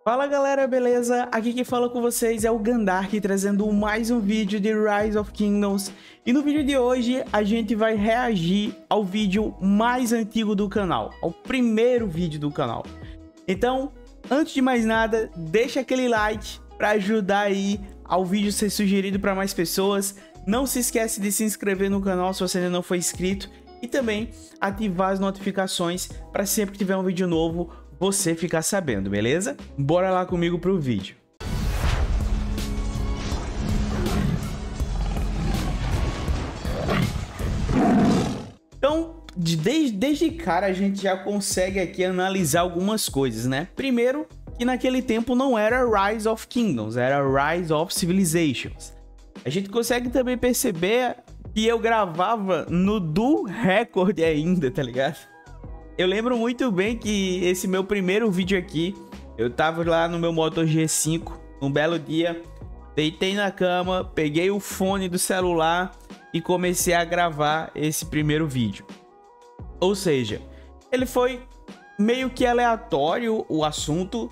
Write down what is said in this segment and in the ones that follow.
Fala galera, beleza? Aqui quem fala com vocês é o Gandark, trazendo mais um vídeo de Rise of Kingdoms. E no vídeo de hoje a gente vai reagir ao vídeo mais antigo do canal, ao primeiro vídeo do canal. Então, antes de mais nada, deixa aquele like para ajudar aí ao vídeo ser sugerido para mais pessoas. Não se esquece de se inscrever no canal se você ainda não for inscrito e também ativar as notificações para sempre que tiver um vídeo novo você ficar sabendo, beleza? Bora lá comigo pro vídeo. Então, desde cara a gente já consegue aqui analisar algumas coisas, né? Primeiro, que naquele tempo não era Rise of Kingdoms, era Rise of Civilizations. A gente consegue também perceber que eu gravava no Do Record ainda, tá ligado? Eu lembro muito bem que esse meu primeiro vídeo aqui, eu tava lá no meu Moto G5, um belo dia, deitei na cama, peguei o fone do celular e comecei a gravar esse primeiro vídeo. Ou seja, ele foi meio que aleatório o assunto,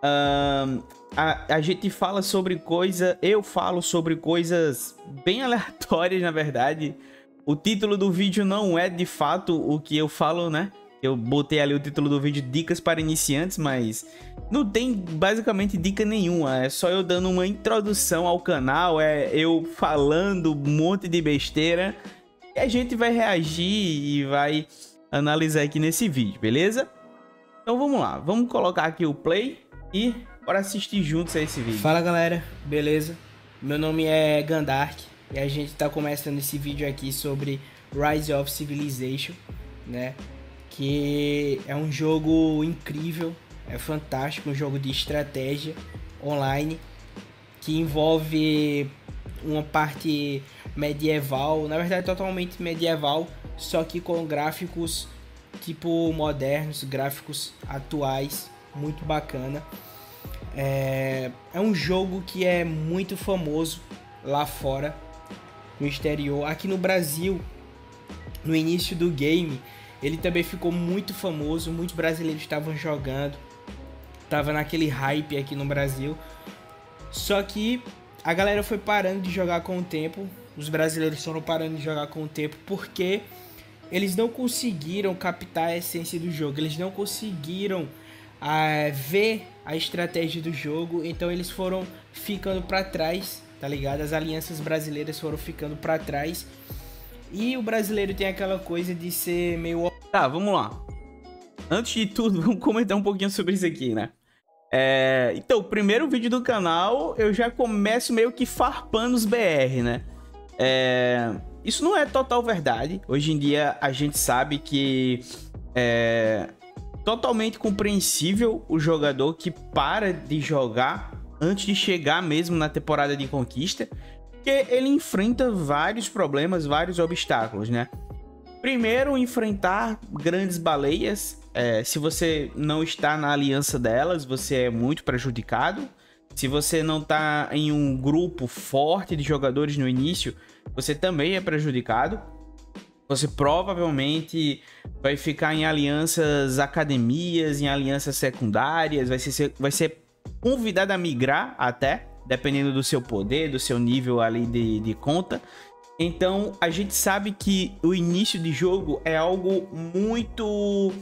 a gente fala sobre eu falo sobre coisas bem aleatórias na verdade. O título do vídeo não é de fato o que eu falo, né? Eu botei ali o título do vídeo Dicas para Iniciantes, mas não tem basicamente dica nenhuma. É só eu dando uma introdução ao canal, é eu falando um monte de besteira. E a gente vai reagir e vai analisar aqui nesse vídeo, beleza? Então vamos lá, vamos colocar aqui o play e bora assistir juntos a esse vídeo. Fala galera, beleza? Meu nome é Gandark e a gente tá começando esse vídeo aqui sobre Rise of Civilization, né? Que é um jogo incrível, é fantástico, um jogo de estratégia online que envolve uma parte medieval, na verdade totalmente medieval, só que com gráficos tipo modernos, gráficos atuais, muito bacana. É um jogo que é muito famoso lá fora, no exterior. Aqui no Brasil, no início do game, ele também ficou muito famoso, muitos brasileiros estavam jogando, tava naquele hype aqui no Brasil. Só que a galera foi parando de jogar com o tempo, os brasileiros foram parando de jogar com o tempo porque eles não conseguiram captar a essência do jogo, eles não conseguiram ver a estratégia do jogo, então eles foram ficando para trás, tá ligado? As alianças brasileiras foram ficando para trás. E o brasileiro tem aquela coisa de ser meio... Tá, vamos lá. Antes de tudo, vamos comentar um pouquinho sobre isso aqui, né? Então, o primeiro vídeo do canal, eu já começo meio que farpando os BR, né? Isso não é total verdade. Hoje em dia, a gente sabe que é totalmente compreensível o jogador que para de jogar antes de chegar mesmo na temporada de conquista, porque ele enfrenta vários problemas, vários obstáculos, né? Primeiro, enfrentar grandes baleias. Se você não está na aliança delas, você é muito prejudicado. Se você não está em um grupo forte de jogadores no início, você também é prejudicado. Você provavelmente vai ficar em alianças academias, em alianças secundárias, vai ser convidado a migrar até, dependendo do seu poder, do seu nível ali de conta. Então, a gente sabe que o início de jogo é algo muito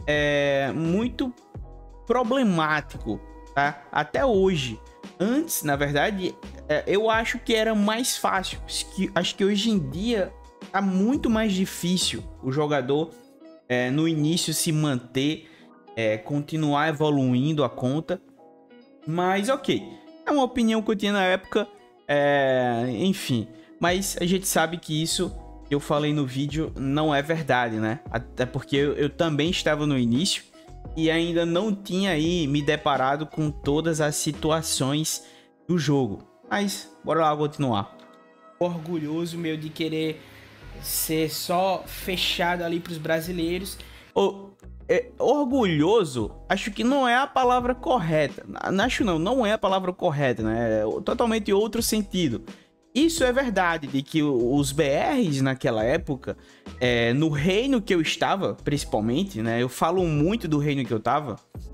problemático, tá? Até hoje. Antes, na verdade, eu acho que era mais fácil. Acho que hoje em dia tá muito mais difícil o jogador no início se manter, continuar evoluindo a conta. Mas ok. É uma opinião que eu tinha na época, enfim. Mas a gente sabe que isso que eu falei no vídeo não é verdade, né? Até porque eu também estava no início e ainda não tinha aí me deparado com todas as situações do jogo. Mas bora lá continuar. Orgulhoso meu de querer ser só fechado ali para os brasileiros. Orgulhoso, acho que não é a palavra correta. Não é a palavra correta, né? É totalmente outro sentido. Isso é verdade, de que os BRs naquela época, no reino que eu estava, principalmente, né? Eu falo muito do reino que eu estava.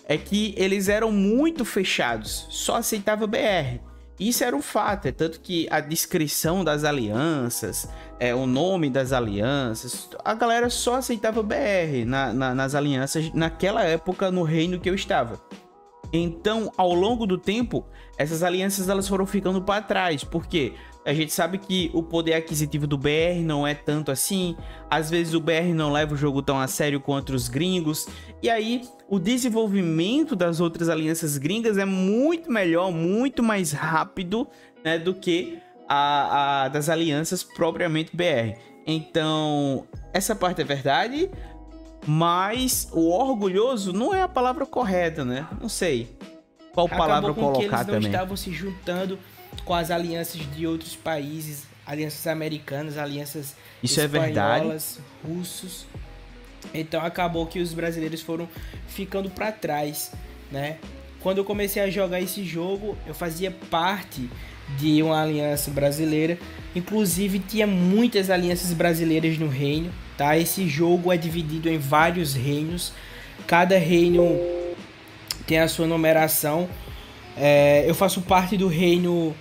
é que eles eram muito fechados, só aceitava BR. Isso era um fato, é tanto que a descrição das alianças, o nome das alianças, a galera só aceitava BR nas alianças naquela época no reino que eu estava. Então, ao longo do tempo, essas alianças elas foram ficando para trás, porque a gente sabe que o poder aquisitivo do BR não é tanto assim, às vezes o BR não leva o jogo tão a sério quanto os gringos, e aí o desenvolvimento das outras alianças gringas é muito melhor, muito mais rápido, né, do que a das alianças propriamente BR. Então, essa parte é verdade, mas o orgulhoso não é a palavra correta, né? Não sei qual palavra colocar também. Eles não estavam se juntando com as alianças de outros países, alianças americanas, alianças espanholas, russos. Então acabou que os brasileiros foram ficando para trás, né? Quando eu comecei a jogar esse jogo, eu fazia parte de uma aliança brasileira. Inclusive tinha muitas alianças brasileiras no reino, tá? Esse jogo é dividido em vários reinos. Cada reino tem a sua numeração. Eu faço parte do reino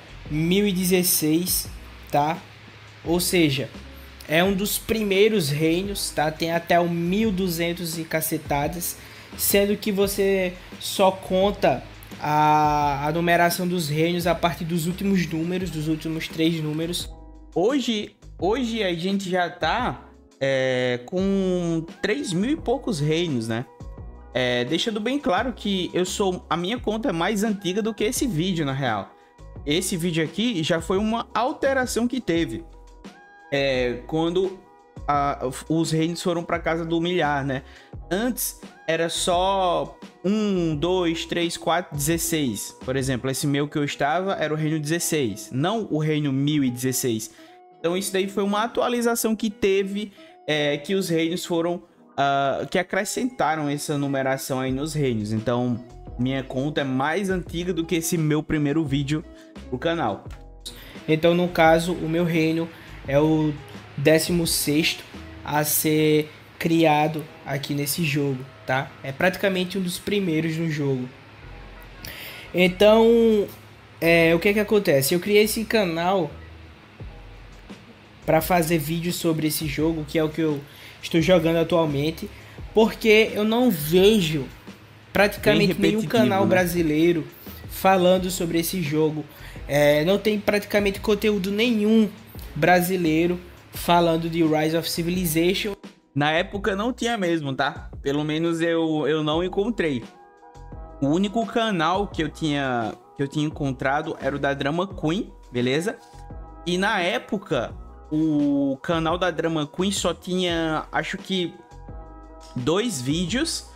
1016, tá? Ou seja, é um dos primeiros reinos, tá? Tem até o 1200 e cacetadas, sendo que você só conta a numeração dos reinos a partir dos últimos números, dos últimos 3 números. Hoje a gente já tá com 3.000 e poucos reinos, né? Deixando bem claro que a minha conta é mais antiga do que esse vídeo, na real. Esse vídeo aqui já foi uma alteração que teve quando os reinos foram para casa do milhar, né? Antes era só 1, 2, 3, 4, 16. Por exemplo, esse meu que eu estava era o reino 16, não o reino 1016. Então isso daí foi uma atualização que teve, que os reinos foram... que acrescentaram essa numeração aí nos reinos. Então, minha conta é mais antiga do que esse meu primeiro vídeo pro canal. Então, no caso, o meu reino é o 16º a ser criado aqui nesse jogo, tá? É praticamente um dos primeiros no jogo. Então, o que acontece? Eu criei esse canal para fazer vídeos sobre esse jogo, que é o que eu estou jogando atualmente, porque eu não vejo praticamente nenhum canal brasileiro falando sobre esse jogo. Não tem praticamente conteúdo nenhum brasileiro falando de Rise of Civilization. Na época não tinha mesmo, tá? Pelo menos eu não encontrei. O único canal que eu tinha encontrado era o da Drama Queen, beleza? E na época o canal da Drama Queen só tinha, acho que 2 vídeos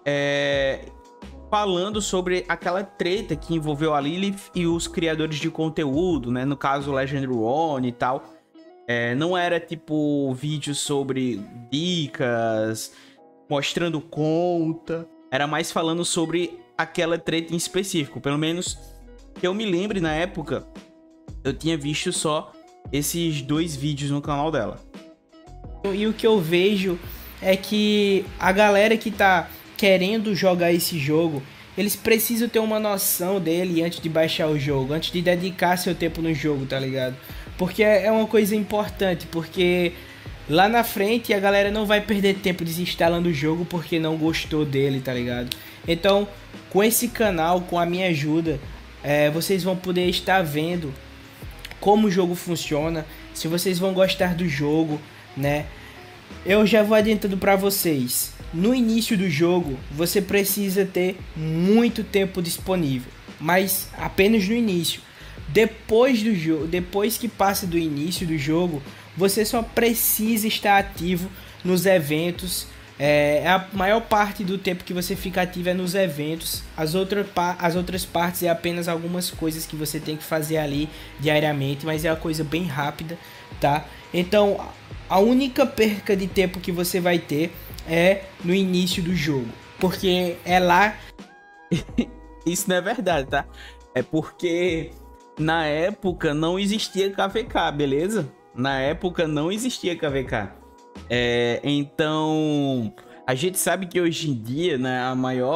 falando sobre aquela treta que envolveu a Lilith e os criadores de conteúdo, né? No caso, o Legendary One e tal. Não era tipo vídeo sobre dicas, mostrando conta. Era mais falando sobre aquela treta em específico. Pelo menos que eu me lembre, na época, eu tinha visto só esses 2 vídeos no canal dela. E o que eu vejo é que a galera que tá querendo jogar esse jogo, eles precisam ter uma noção dele antes de baixar o jogo, antes de dedicar seu tempo no jogo, tá ligado? Porque é uma coisa importante, porque lá na frente a galera não vai perder tempo desinstalando o jogo porque não gostou dele, tá ligado? Então, com esse canal, com a minha ajuda, vocês vão poder estar vendo como o jogo funciona, se vocês vão gostar do jogo, né? Eu já vou adiantando para vocês. No início do jogo, você precisa ter muito tempo disponível, mas apenas no início. Depois do jogo, depois que passa do início do jogo, você só precisa estar ativo nos eventos. A maior parte do tempo que você fica ativo é nos eventos. As outras partes é apenas algumas coisas que você tem que fazer ali diariamente, mas é uma coisa bem rápida, tá? Então, a única perca de tempo que você vai ter é no início do jogo, porque é lá... Isso não é verdade, tá? É porque na época não existia KVK, beleza? Na época não existia KVK. Então, a gente sabe que hoje em dia, né, a maior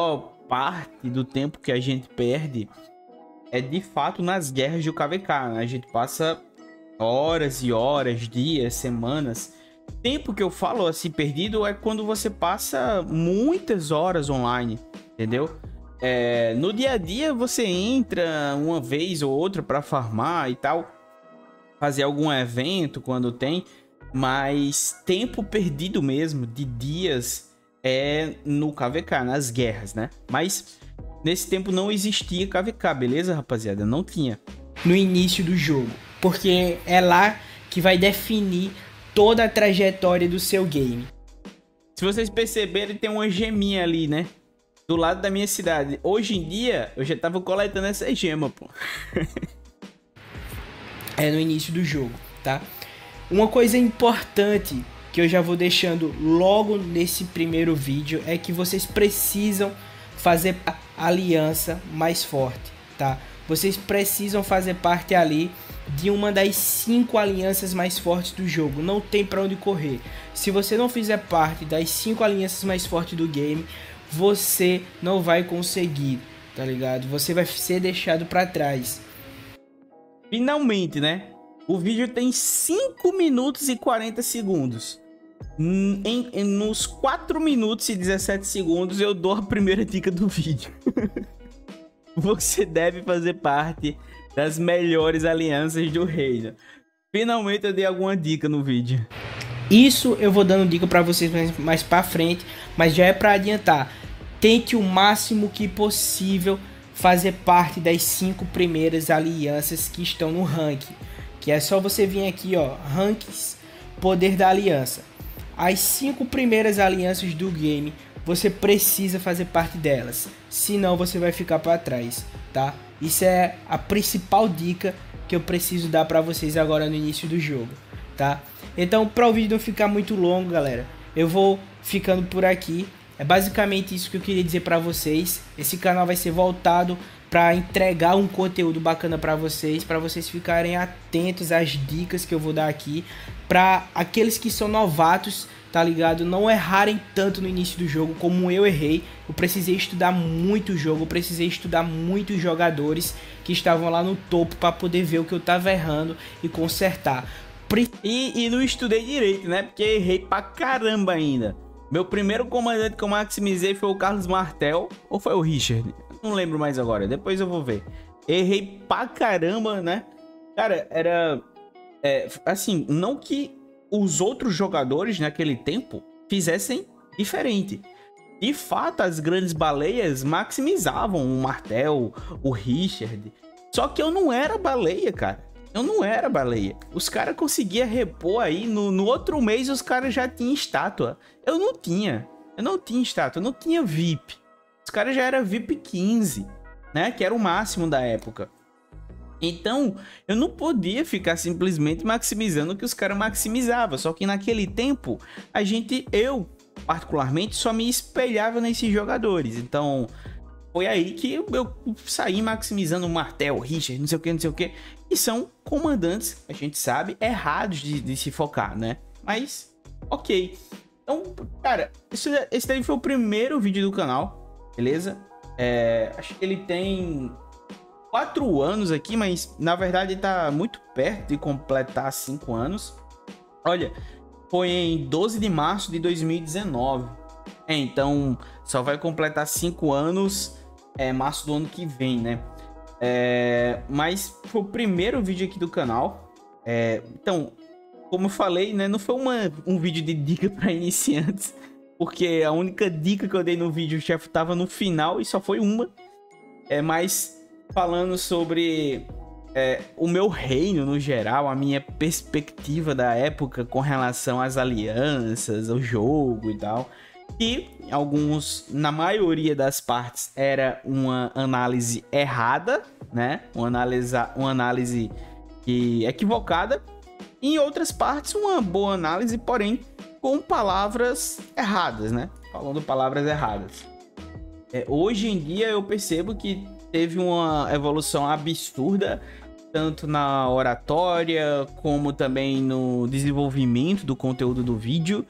parte do tempo que a gente perde é de fato nas guerras do KVK, né? A gente passa horas e horas, dias, semanas. Tempo que eu falo assim perdido é quando você passa muitas horas online, entendeu? No dia a dia você entra uma vez ou outra para farmar e tal, fazer algum evento quando tem, mas tempo perdido mesmo, de dias, é no KVK, nas guerras, né? Mas nesse tempo não existia KVK, beleza, rapaziada? Não tinha. No início do jogo, porque é lá que vai definir toda a trajetória do seu game. Se vocês perceberem, tem uma geminha ali, né? Do lado da minha cidade. Hoje em dia, eu já tava coletando essa gema, pô. É no início do jogo, tá? Uma coisa importante que eu já vou deixando logo nesse primeiro vídeo é que vocês precisam fazer a aliança mais forte, tá? Vocês precisam fazer parte ali de uma das 5 alianças mais fortes do jogo. Não tem pra onde correr. Se você não fizer parte das 5 alianças mais fortes do game, você não vai conseguir, tá ligado? Você vai ser deixado pra trás. Finalmente, né? O vídeo tem 5 minutos e 40 segundos. Nos 4 minutos e 17 segundos eu dou a primeira dica do vídeo. Você deve fazer parte das melhores alianças do reino. Finalmente eu dei alguma dica no vídeo. Isso eu vou dando dica pra vocês mais pra frente, mas já é pra adiantar. Tente o máximo que possível fazer parte das 5 primeiras alianças que estão no ranking. Que é só você vir aqui, ó, rankings, poder da aliança. As 5 primeiras alianças do game, você precisa fazer parte delas. Senão você vai ficar para trás, tá? Isso é a principal dica que eu preciso dar para vocês agora no início do jogo, tá? Então, para o vídeo não ficar muito longo, galera, eu vou ficando por aqui. É basicamente isso que eu queria dizer para vocês. Esse canal vai ser voltado para entregar um conteúdo bacana para vocês ficarem atentos às dicas que eu vou dar aqui, para aqueles que são novatos, tá ligado? Não errarem tanto no início do jogo como eu errei. Eu precisei estudar muito o jogo, eu precisei estudar muitos jogadores que estavam lá no topo para poder ver o que eu tava errando e consertar. E não estudei direito, né? Porque errei pra caramba ainda. Meu primeiro comandante que eu maximizei foi o Carlos Martel, ou foi o Richard? Não lembro mais agora, depois eu vou ver. Errei pra caramba, né? Cara, era... assim, não que os outros jogadores naquele tempo fizessem diferente. De fato, as grandes baleias maximizavam o Martel, o Richard. Só que eu não era baleia, cara. Eu não era baleia. Os caras conseguiam repor aí. No outro mês, os caras já tinham estátua. Eu não tinha. Eu não tinha estátua. Eu não tinha VIP. Os caras já eram VIP 15, né? Que era o máximo da época. Então, eu não podia ficar simplesmente maximizando o que os caras maximizavam. Só que naquele tempo, eu particularmente, só me espelhava nesses jogadores. Então, foi aí que eu saí maximizando o Martel, Richard, não sei o que. E são comandantes, a gente sabe, errados de se focar, né? Mas, ok. Então, cara, esse daí foi o primeiro vídeo do canal, beleza? Acho que ele tem 4 anos aqui, mas na verdade tá muito perto de completar 5 anos. Olha, foi em 12 de março de 2019. Então só vai completar 5 anos março do ano que vem, né? Mas foi o primeiro vídeo aqui do canal. Então, como eu falei, né? Não foi um vídeo de dica para iniciantes, porque a única dica que eu dei no vídeo, o chefe tava no final e só foi uma. Mas falando sobre o meu reino no geral, a minha perspectiva da época com relação às alianças, ao jogo e tal. E na maioria das partes, era uma análise errada, né? Uma análise equivocada. E em outras partes, uma boa análise, porém com palavras erradas, né? Falando palavras erradas. Hoje em dia eu percebo que teve uma evolução absurda, tanto na oratória, como também no desenvolvimento do conteúdo do vídeo.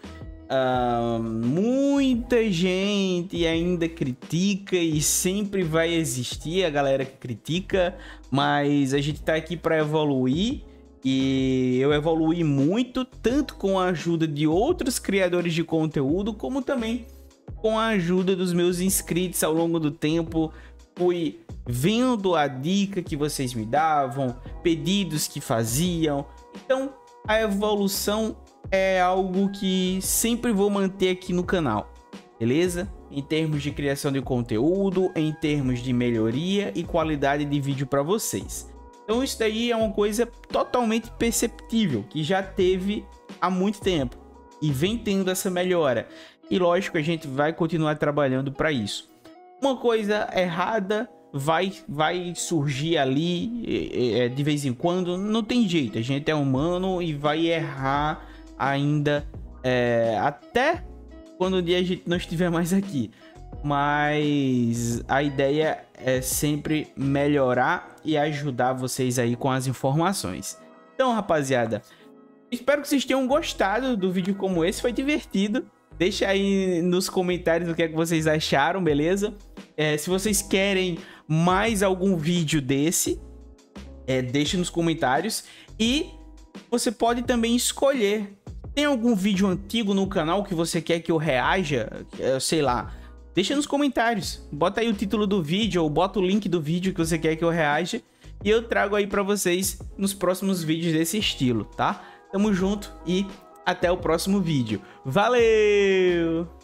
muita gente ainda critica e sempre vai existir a galera que critica, mas a gente tá aqui para evoluir e eu evoluí muito, tanto com a ajuda de outros criadores de conteúdo, como também com a ajuda dos meus inscritos ao longo do tempo. Fui vendo a dica que vocês me davam, pedidos que faziam, então a evolução é algo que sempre vou manter aqui no canal, beleza? Em termos de criação de conteúdo, em termos de melhoria e qualidade de vídeo para vocês. Então isso daí é uma coisa totalmente perceptível, que já teve há muito tempo e vem tendo essa melhora. E lógico, a gente vai continuar trabalhando para isso. Uma coisa errada vai surgir ali de vez em quando, não tem jeito, a gente é humano e vai errar ainda até quando um dia a gente não estiver mais aqui, mas a ideia é sempre melhorar e ajudar vocês aí com as informações. Então, rapaziada, espero que vocês tenham gostado do vídeo como esse, foi divertido. Deixa aí nos comentários o que é que vocês acharam, beleza? Se vocês querem mais algum vídeo desse, deixa nos comentários. E você pode também escolher. Tem algum vídeo antigo no canal que você quer que eu reaja? Sei lá. Deixa nos comentários. Bota aí o título do vídeo ou bota o link do vídeo que você quer que eu reaja. E eu trago aí pra vocês nos próximos vídeos desse estilo, tá? Tamo junto e até o próximo vídeo. Valeu!